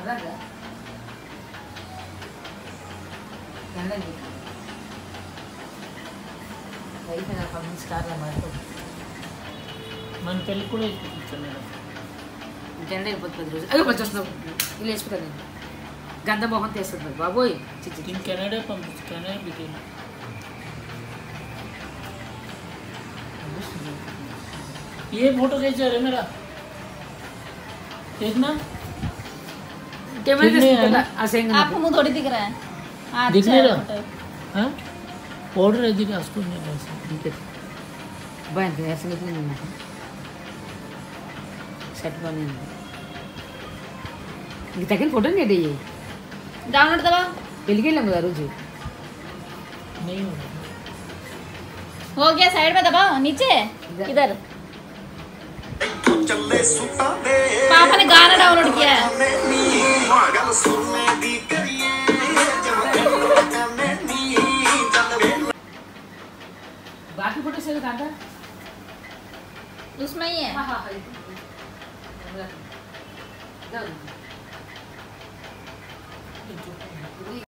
మన పెళ్ళి కూడా ఇచ్చాను జెండా అయిపోతుంది రోజు అయ్యో వచ్చేస్తున్నావు ఇలా వేసుకుంటా నేను గంధ మొహం తీస్తుంది బాబోయ్ చిచ్చి కెనడా పంపించు కెనడా బికిన్ ये फोटो कैसा है मेरा देखना आपको मुंह थोड़ी दिख रहा है दिख नहीं रहा हाँ ऑर्डर है दिखा उसको नहीं ऐसे ठीक है बैंक ऐसे निकल नहीं सेट बने ये तक फोटो नहीं दे ये डाउनलोड दबाओ पेलिके लंबा रोज नहीं हो गया साइड में दबाओ नीचे इधर पापा ने गाना डाउनलोड किया है बाकी फोटो से काटा उसमें ही है हाँ